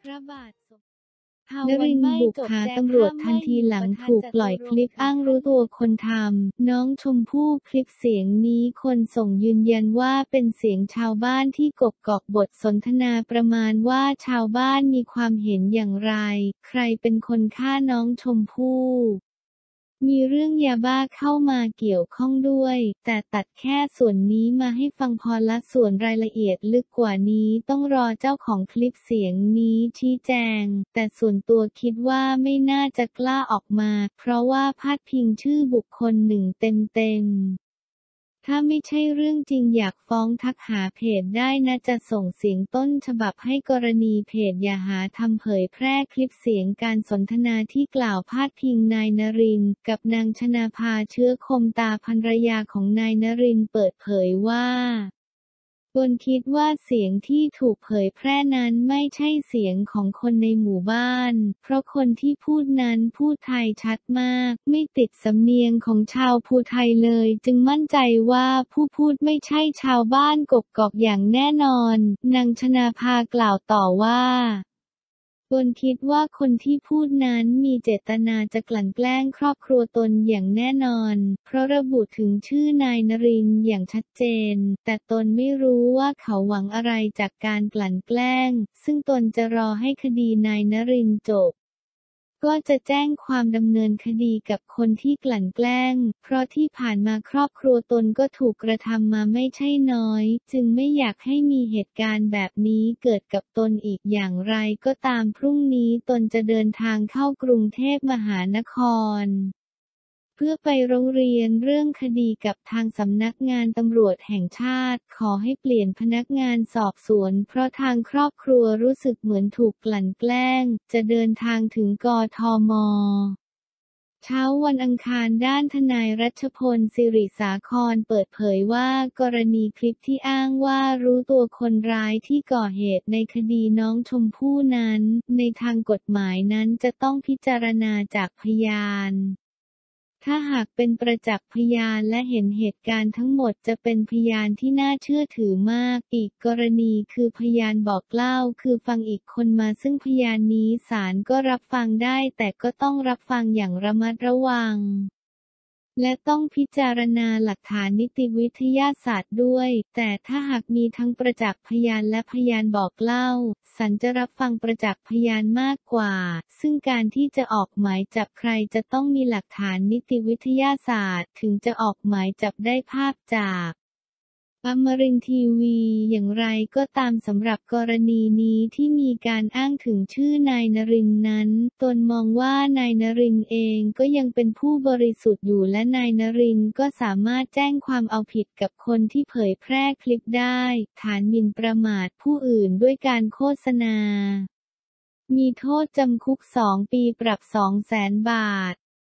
พระบาทสมนรินทร์บุกหาตำรวจทันทีหลังถูกปล่อยคลิปอ้างรู้ตัวคนทำน้องชมพู่คลิปเสียงนี้คนส่งยืนยันว่าเป็นเสียงชาวบ้านที่กกอกบทสนทนาประมาณว่าชาวบ้านมีความเห็นอย่างไรใครเป็นคนฆ่าน้องชมพู่มีเรื่องยาบ้าเข้ามาเกี่ยวข้องด้วยแต่ตัดแค่ส่วนนี้มาให้ฟังพอละส่วนรายละเอียดลึกกว่านี้ต้องรอเจ้าของคลิปเสียงนี้ชี้แจงแต่ส่วนตัวคิดว่าไม่น่าจะกล้าออกมาเพราะว่าพาดพิงชื่อบุคคลหนึ่งเต็มถ้าไม่ใช่เรื่องจริงอยากฟ้องทักหาเพจได้นะจะส่งเสียงต้นฉบับให้กรณีเพจอย่าหาทำเผยแพร่คลิปเสียงการสนทนาที่กล่าวพาดพิงนายนรินทร์กับนางชนาภาเชื้อคมตาภรรยาของนายนรินทร์เปิดเผยว่าตนคิดว่าเสียงที่ถูกเผยแพร่นั้นไม่ใช่เสียงของคนในหมู่บ้านเพราะคนที่พูดนั้นพูดไทยชัดมากไม่ติดสำเนียงของชาวภูไทยเลยจึงมั่นใจว่าผู้พูดไม่ใช่ชาวบ้านกกอกอย่างแน่นอนนางชนาภากล่าวต่อว่าตนคิดว่าคนที่พูดนั้นมีเจตนาจะกลั่นแกล้งครอบครัวตนอย่างแน่นอนเพราะระบุถึงชื่อนายนรินทร์อย่างชัดเจนแต่ตนไม่รู้ว่าเขาหวังอะไรจากการกลั่นแกล้งซึ่งตนจะรอให้คดีนายนรินทร์จบก็จะแจ้งความดำเนินคดีกับคนที่กลั่นแกล้งเพราะที่ผ่านมาครอบครัวตนก็ถูกกระทำมาไม่ใช่น้อยจึงไม่อยากให้มีเหตุการณ์แบบนี้เกิดกับตนอีกอย่างไรก็ตามพรุ่งนี้ตนจะเดินทางเข้ากรุงเทพมหานครเพื่อไปร้องเรียนเรื่องคดีกับทางสำนักงานตำรวจแห่งชาติขอให้เปลี่ยนพนักงานสอบสวนเพราะทางครอบครัวรู้สึกเหมือนถูกกลั่นแกล้งจะเดินทางถึงกทม.เช้าวันอังคารด้านทนายรัชพลสิริสาครเปิดเผยว่ากรณีคลิปที่อ้างว่ารู้ตัวคนร้ายที่ก่อเหตุในคดีน้องชมพู่นั้นในทางกฎหมายนั้นจะต้องพิจารณาจากพยานถ้าหากเป็นประจักษ์พยานและเห็นเหตุการณ์ทั้งหมดจะเป็นพยานที่น่าเชื่อถือมากอีกกรณีคือพยานบอกเล่าคือฟังอีกคนมาซึ่งพยานนี้ศาลก็รับฟังได้แต่ก็ต้องรับฟังอย่างระมัดระวังและต้องพิจารณาหลักฐานนิติวิทยาศาสตร์ด้วยแต่ถ้าหากมีทั้งประจักษ์พยานและพยานบอกเล่าศาลจะรับฟังประจักษ์พยานมากกว่าซึ่งการที่จะออกหมายจับใครจะต้องมีหลักฐานนิติวิทยาศาสตร์ถึงจะออกหมายจับได้ภาพจากอมรินทร์ทีวีอย่างไรก็ตามสำหรับกรณีนี้ที่มีการอ้างถึงชื่อนายนรินทร์นั้นตนมองว่านายนรินทร์เองก็ยังเป็นผู้บริสุทธิ์อยู่และนายนรินทร์ก็สามารถแจ้งความเอาผิดกับคนที่เผยแพร่คลิปได้ฐานหมิ่นประมาทผู้อื่นด้วยการโฆษณามีโทษจำคุก2 ปีปรับ 200,000 บาท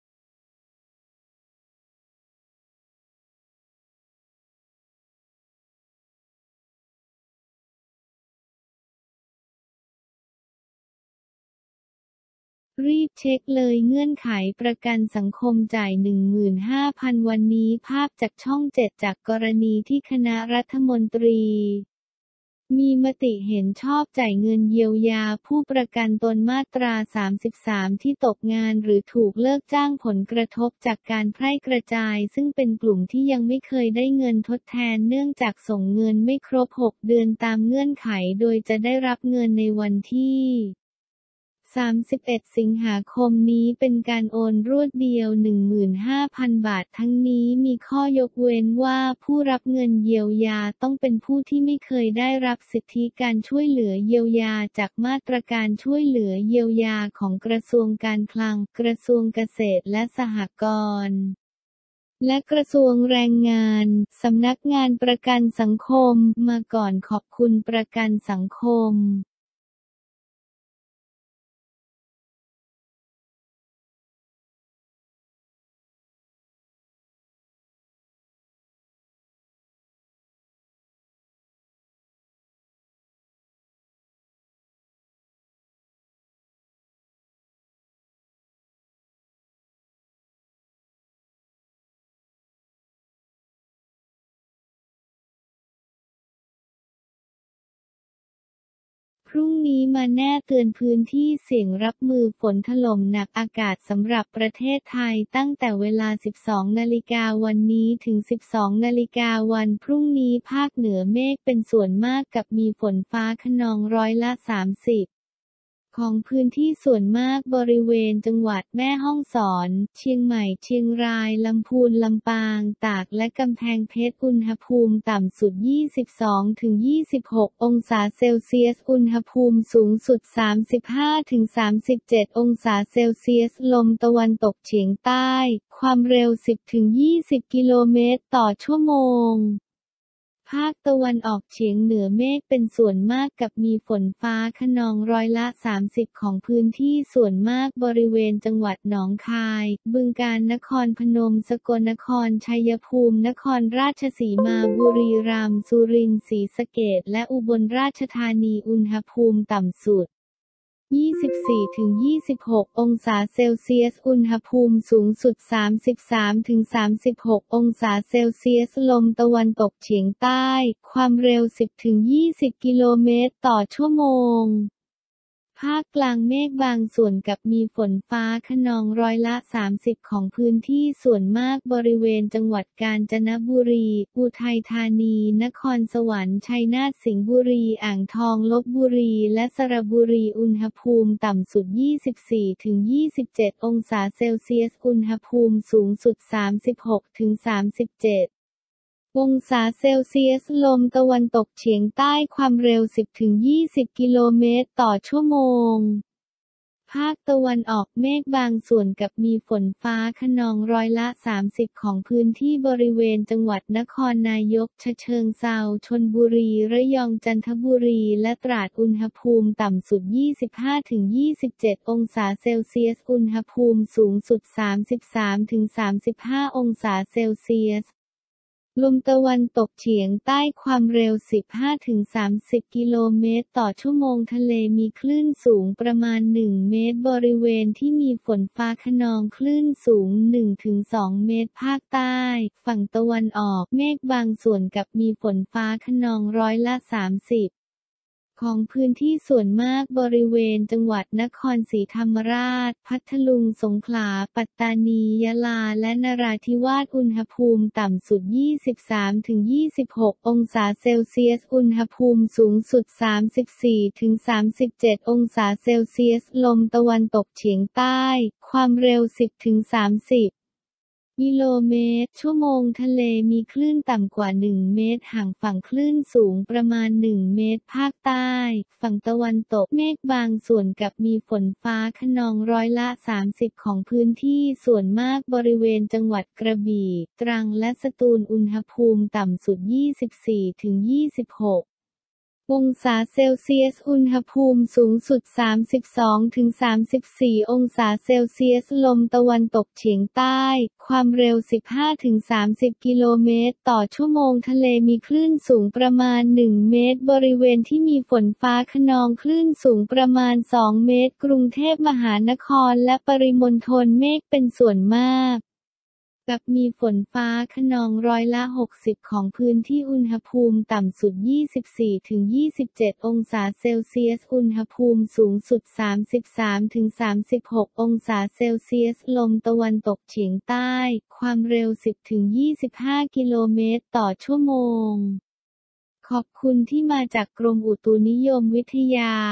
รีบเช็คเลยเงื่อนไขประกันสังคมจ่าย 15,000 วันนี้ภาพจากช่อง 7จากกรณีที่คณะรัฐมนตรีมีมติเห็นชอบจ่ายเงินเยียวยาผู้ประกันตนมาตรา 33 ที่ตกงานหรือถูกเลิกจ้างผลกระทบจากการแพร่กระจายซึ่งเป็นกลุ่มที่ยังไม่เคยได้เงินทดแทนเนื่องจากส่งเงินไม่ครบ 6 เดือนตามเงื่อนไขโดยจะได้รับเงินในวันที่31 สิงหาคมนี้เป็นการโอนรวดเดียว 15,000 บาททั้งนี้มีข้อยกเว้นว่าผู้รับเงินเยียวยาต้องเป็นผู้ที่ไม่เคยได้รับสิทธิการช่วยเหลือเยียวยาจากมาตรการช่วยเหลือเยียวยาของกระทรวงการคลังกระทรวงเกษตรและสหกรณ์และกระทรวงแรงงานสำนักงานประกันสังคมมาก่อนขอบคุณประกันสังคมพรุ่งนี้มาแน่เตือนพื้นที่เสี่ยงรับมือฝนถล่มหนักอากาศสำหรับประเทศไทยตั้งแต่เวลา 12 นาฬิกาวันนี้ถึง 12 นาฬิกาวันพรุ่งนี้ภาคเหนือเมฆเป็นส่วนมากกับมีฝนฟ้าคะนองร้อยละ 30ของพื้นที่ส่วนมากบริเวณจังหวัดแม่ฮ่องสอน เชียงใหม่ เชียงราย ลำพูน ลำปาง ตากและกำแพงเพชรอุณหภูมิต่ำสุด 22-26 องศาเซลเซียสอุณหภูมิสูงสุด 35-37 องศาเซลเซียสลมตะวันตกเฉียงใต้ ความเร็ว 10-20 กิโลเมตรต่อชั่วโมงภาคตะวันออกเฉียงเหนือเมฆเป็นส่วนมากกับมีฝนฟ้าคะนองร้อยละ 30ของพื้นที่ส่วนมากบริเวณจังหวัดหนองคาย บึงกาฬนครพนมสกลนครชัยภูมินครราชสีมาบุรีรัมย์สุรินทร์ศรีสะเกษและอุบลราชธานีอุณหภูมิต่ำสุด24-26 องศาเซลเซียสอุณหภูมิสูงสุด 33-36 องศาเซลเซียสลมตะวันตกเฉียงใต้ความเร็ว 10-20 กิโลเมตรต่อชั่วโมงภาคกลางเมฆบางส่วนกับมีฝนฟ้าคะนองร้อยละ 30ของพื้นที่ส่วนมากบริเวณจังหวัดกาญจนบุรีอุทัยธานีนครสวรรค์ชัยนาทสิงห์บุรีอ่างทองลพบุรีและสระบุรีอุณหภูมิต่ำสุด 24-27 องศาเซลเซียสอุณหภูมิสูงสุด 36-37องศาเซลเซียสลมตะวันตกเฉียงใต้ความเร็ว 10-20 กิโลเมตรต่อชั่วโมงภาคตะวันออกเมฆบางส่วนกับมีฝนฟ้าคะนองร้อยละ 30ของพื้นที่บริเวณจังหวัดนครนายกฉะเชิงเทราชลบุรีระยองจันทบุรีและตราดอุณหภูมิต่ำสุด 25-27 องศาเซลเซียสอุณหภูมิสูงสุด 33-35 องศาเซลเซียสลมตะวันตกเฉียงใต้ความเร็ว 15-30 กิโลเมตรต่อชั่วโมงทะเลมีคลื่นสูงประมาณ 1 เมตรบริเวณที่มีฝนฟ้าคะนองคลื่นสูง 1-2 เมตรภาคใต้ฝั่งตะวันออกเมฆบางส่วนกับมีฝนฟ้าคะนองร้อยละ 30ของพื้นที่ส่วนมากบริเวณจังหวัดนครศรีธรรมราชพัทลุงสงขลาปัตตานียะลาและนราธิวาสอุณหภูมิต่ำสุด 23-26 องศาเซลเซียสอุณหภูมิสูงสุด 34-37 องศาเซลเซียสลมตะวันตกเฉียงใต้ความเร็ว 10-30กิโลเมตรชั่วโมงทะเลมีคลื่นต่ำกว่า 1 เมตรห่างฝั่งคลื่นสูงประมาณ 1 เมตรภาคใต้ฝั่งตะวันตกเมฆบางส่วนกับมีฝนฟ้าคะนองร้อยละ 30ของพื้นที่ส่วนมากบริเวณจังหวัดกระบี่ตรังและสตูลอุณหภูมิต่ำสุด 24-26องศาเซลเซียสอุณหภูมิสูงสุด 32-34 องศาเซลเซียสลมตะวันตกเฉียงใต้ความเร็ว 15-30 กิโลเมตรต่อชั่วโมงทะเลมีคลื่นสูงประมาณ 1 เมตรบริเวณที่มีฝนฟ้าคะนองคลื่นสูงประมาณ 2 เมตรกรุงเทพมหานครและปริมณฑลเมฆเป็นส่วนมากกับมีฝนฟ้าคะนองร้อยละ 60ของพื้นที่อุณหภูมิต่ำสุด 24-27 องศาเซลเซียสอุณหภูมิสูงสุด 33-36 องศาเซลเซียสลมตะวันตกเฉียงใต้ความเร็ว 10-25 กิโลเมตรต่อชั่วโมงขอบคุณที่มาจากกรมอุตุนิยมวิทยา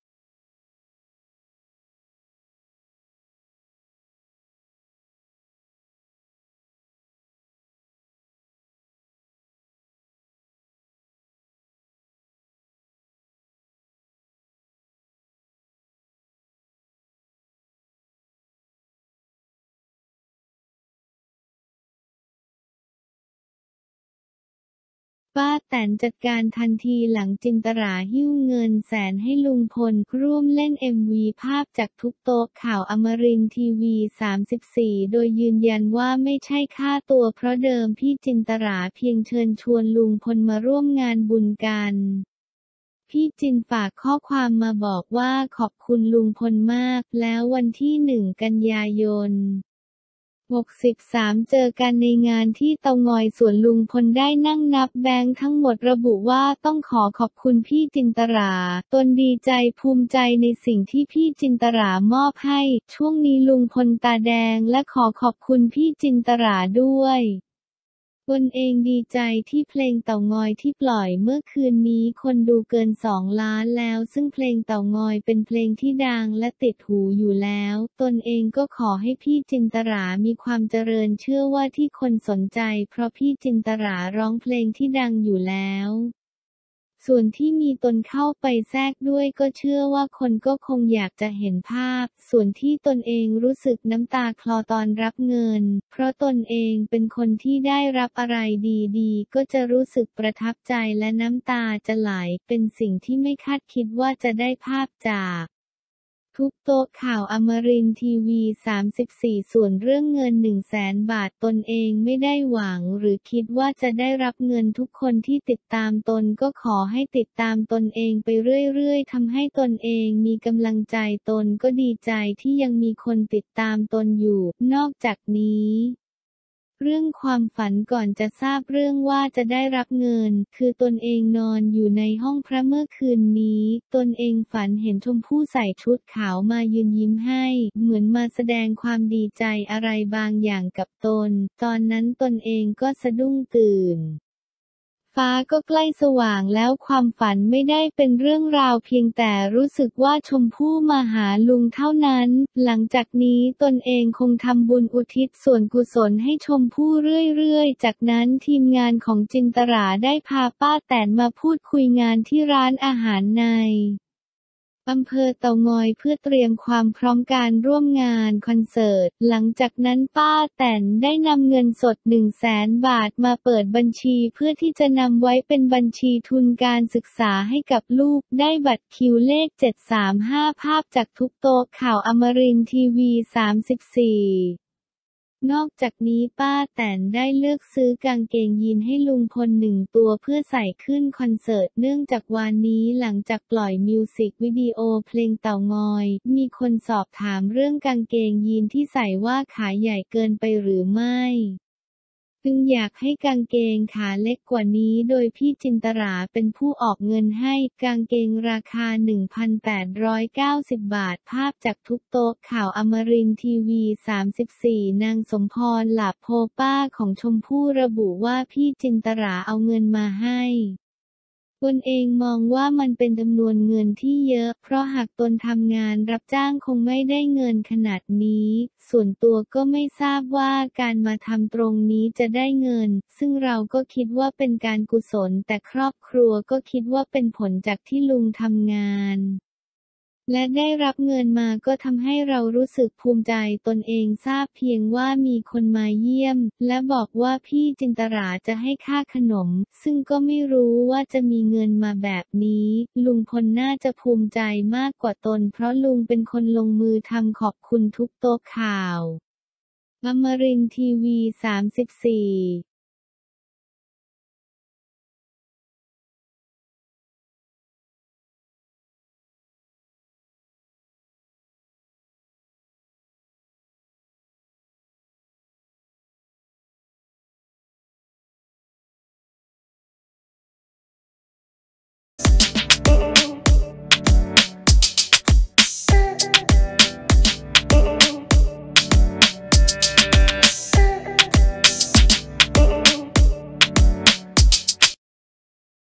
ป้าแตนจัดการทันทีหลังจินตราหิ้วเงินแสนให้ลุงพลร่วมเล่น MV ภาพจากทุกโต๊ะข่าวอมรินทร์ทีวี 34โดยยืนยันว่าไม่ใช่ค่าตัวเพราะเดิมพี่จินตราเพียงเชิญชวนลุงพลมาร่วมงานบุญกันพี่จินฝากข้อความมาบอกว่าขอบคุณลุงพลมากแล้ววันที่ 1 กันยายน 63 เจอกันในงานที่เตางอยส่วนลุงพลได้นั่งนับแบงค์ทั้งหมดระบุว่าต้องขอบคุณพี่จินตราตนดีใจภูมิใจในสิ่งที่พี่จินตรามอบให้ช่วงนี้ลุงพลตาแดงและขอบคุณพี่จินตราด้วยตนเองดีใจที่เพลงเต่างอยที่ปล่อยเมื่อคืนนี้คนดูเกิน2 ล้านแล้วซึ่งเพลงเต่างอยเป็นเพลงที่ดังและติดหูอยู่แล้วตนเองก็ขอให้พี่จินตรามีความเจริญเชื่อว่าที่คนสนใจเพราะพี่จินตราร้องเพลงที่ดังอยู่แล้วส่วนที่มีตนเข้าไปแทรกด้วยก็เชื่อว่าคนก็คงอยากจะเห็นภาพส่วนที่ตนเองรู้สึกน้ำตาคลอตอนรับเงินเพราะตนเองเป็นคนที่ได้รับอะไรดีๆก็จะรู้สึกประทับใจและน้ำตาจะไหลเป็นสิ่งที่ไม่คาดคิดว่าจะได้ภาพจากทุกโต๊ะข่าวอมรินทร์ทีวี 34 ส่วนเรื่องเงิน 100,000 บาทตนเองไม่ได้หวังหรือคิดว่าจะได้รับเงินทุกคนที่ติดตามตนก็ขอให้ติดตามตนเองไปเรื่อยๆทำให้ตนเองมีกำลังใจตนก็ดีใจที่ยังมีคนติดตามตนอยู่นอกจากนี้เรื่องความฝันก่อนจะทราบเรื่องว่าจะได้รับเงินคือตนเองนอนอยู่ในห้องพระเมื่อคืนนี้ตนเองฝันเห็นชมพู่ใส่ชุดขาวมายืนยิ้มให้เหมือนมาแสดงความดีใจอะไรบางอย่างกับตนตอนนั้นตนเองก็สะดุ้งตื่นฟ้าก็ใกล้สว่างแล้วความฝันไม่ได้เป็นเรื่องราวเพียงแต่รู้สึกว่าชมพู่มาหาลุงเท่านั้นหลังจากนี้ตนเองคงทำบุญอุทิศส่วนกุศลให้ชมพู่เรื่อยๆจากนั้นทีมงานของจินตราได้พาป้าแตนมาพูดคุยงานที่ร้านอาหารในอำเภอเต่างอยเพื่อเตรียมความพร้อมการร่วมงานคอนเสิร์ตหลังจากนั้นป้าแตนได้นำเงินสด 100,000 บาทมาเปิดบัญชีเพื่อที่จะนำไว้เป็นบัญชีทุนการศึกษาให้กับลูกได้บัตรคิวเลข 735 ภาพจากทุกโต๊ะข่าวอมรินทร์ทีวี 34นอกจากนี้ป้าแตนได้เลือกซื้อกางเกงยีนให้ลุงพล1 ตัวเพื่อใส่ขึ้นคอนเสิร์ตเนื่องจากวันนี้หลังจากปล่อยมิวสิกวิดีโอเพลงเต่างอยมีคนสอบถามเรื่องกางเกงยีนที่ใส่ว่าขาใหญ่เกินไปหรือไม่จึงอยากให้กางเกงขาเล็กกว่านี้โดยพี่จินตราเป็นผู้ออกเงินให้กางเกงราคา 1,890 บาทภาพจากทุกโต๊ะข่าวอมรินทร์ทีวี 34นางสมพรหลาโพป้าของชมพู่ระบุว่าพี่จินตราเอาเงินมาให้ตนเองมองว่ามันเป็นจำนวนเงินที่เยอะเพราะหากตนทำงานรับจ้างคงไม่ได้เงินขนาดนี้ส่วนตัวก็ไม่ทราบว่าการมาทำตรงนี้จะได้เงินซึ่งเราก็คิดว่าเป็นการกุศลแต่ครอบครัวก็คิดว่าเป็นผลจากที่ลุงทำงานและได้รับเงินมาก็ทำให้เรารู้สึกภูมิใจตนเองทราบเพียงว่ามีคนมาเยี่ยมและบอกว่าพี่จินตราจะให้ค่าขนมซึ่งก็ไม่รู้ว่าจะมีเงินมาแบบนี้ลุงพลน่าจะภูมิใจมากกว่าตนเพราะลุงเป็นคนลงมือทำขอบคุณทุกโต๊ะข่าวอมรินทร์ทีวี 34